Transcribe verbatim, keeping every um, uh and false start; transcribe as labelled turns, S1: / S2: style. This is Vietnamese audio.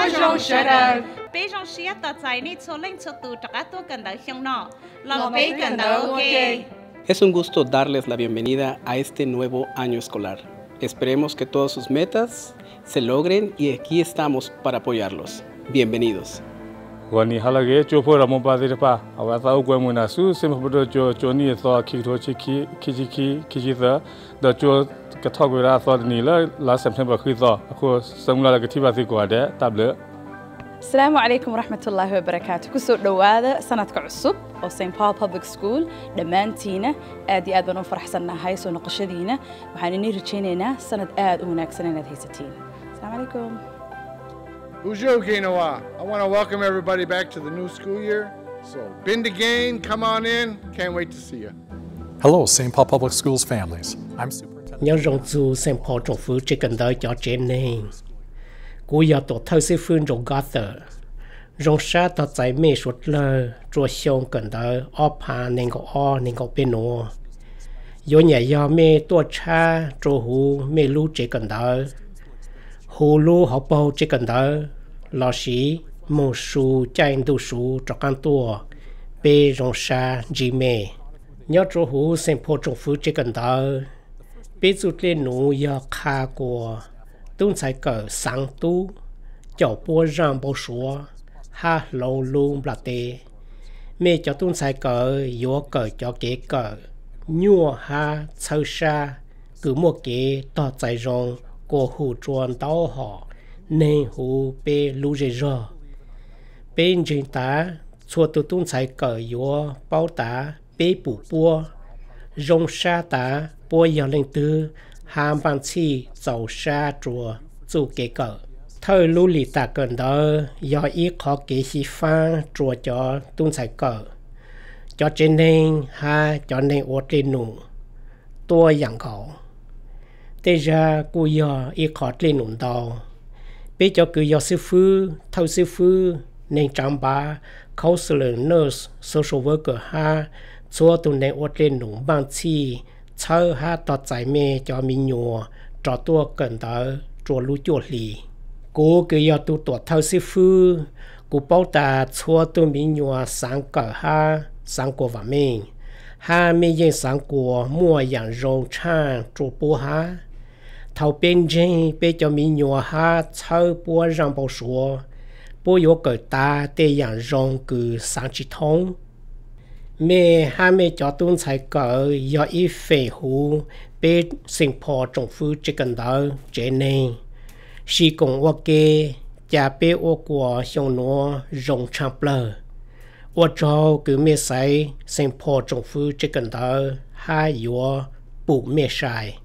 S1: cho rong sợ đời
S2: bây rong xía tờ trái ní số lên số tu cho các tu cần đợi không nọ
S1: lo bé cần đợi ok.
S3: Es un gusto darles la bienvenida a este nuevo año escolar. Esperemos que todas sus metas se logren y aquí estamos para apoyarlos. Bienvenidos.
S4: Wani halage chopo ramo padire pa awata ogwe muna su sembodo jo joni so kito chiki kijiki kijisa da jo kathogura so ni la la September khizo ako samla la katiba si ko ade table.
S5: السلام عليكم ورحمة الله وبركاته. كسر دوادة سنة كعصب أو سين بول Public School دمانتينا آدي آد ونفرح حسنا هاي سو نقشدينا وحنيني رجينا سنة آد وناك سنة هيستين. السلام عليكم.
S6: Ujo Kinoa. I want to welcome everybody back to the new school year. So, been to gain, come on in. Can't wait to see you.
S7: Hello, Saint Paul Public Schools families. I'm Superintendent.
S8: Nhớ rong zu Saint Paul trong phủ chỉ cần đợi cho trẻ nên. Cô giờ tổ thâu sư phương Joe Gothard. Rong xa tổ giải mê suốt lơ, chua xiong cần đợi ốp hà nên có o nên có bên nô. Yo nhà yo mê tua cha, chua hú mê lưu chỉ cần đợi. Hú lưu học bầu chỉ cần đợi. Lò xí, mô su chanh đu su cho căn tua. Bê rong xa dì mê. Nhớ chua hú Saint Paul trong phủ chỉ cần đợi. Bê rút lên nụ yo khá của. Tung sai cờ sáng tu, cháu bố răng bố xua, ha lâu luôn bà tê. Mẹ cho tung sai cờ, yếu cờ cho kế cờ, nhua ha sâu xa, cứ một kế tỏ chạy rong, cô hù chuan tao họ, nên hù bê lưu dê rơ. Bên trên ta, chua tu tung sai cờ yếu bao ta, bê bù bùa, rong xa ta, bùa yếu lên tư, hàm bằng chi dầu xa chùa dù kế cờ. Thời lưu lì ta cần đó do ý khó kế xí pha chùa cho tung sai cờ. Cho trên nên ha cho nên ổ trên nụ. Tôi dặn khổ. Thế ra cô do ý khó lên nụ đầu. Bây cho cứ do sư phụ, thâu sư phụ nên trang bá counselor, nurse, social worker ha chùa tụi nên ổ trên nụ bằng chi chơ ha tọt giải mê cho mình nhùa cho tôi cần tới chùa lưu chùa lì. Cô cứ do tôi tuột thâu sư phụ, cô bảo ta chùa tôi mình nhùa sáng cờ ha, sáng của và mình. Ha mê dân sáng của mua dạng rồng chan chùa bố ha. Thâu bên trên bê cho mình nhùa ha chơ bố răng bảo sủa. Bố yếu cờ ta tê dạng rồng cứ sáng chỉ thông. Mẹ hai mẹ cho tôi sai cỡ do ý phê hú bê sinh phò trong phu chỉ cần đỡ chế nên. Sĩ cùng ô kê cha bê ô của xong nó rộng trang plờ. Ô cho cứ mẹ say sinh phò trong phu chỉ cần đỡ hai yếu bù mẹ sai.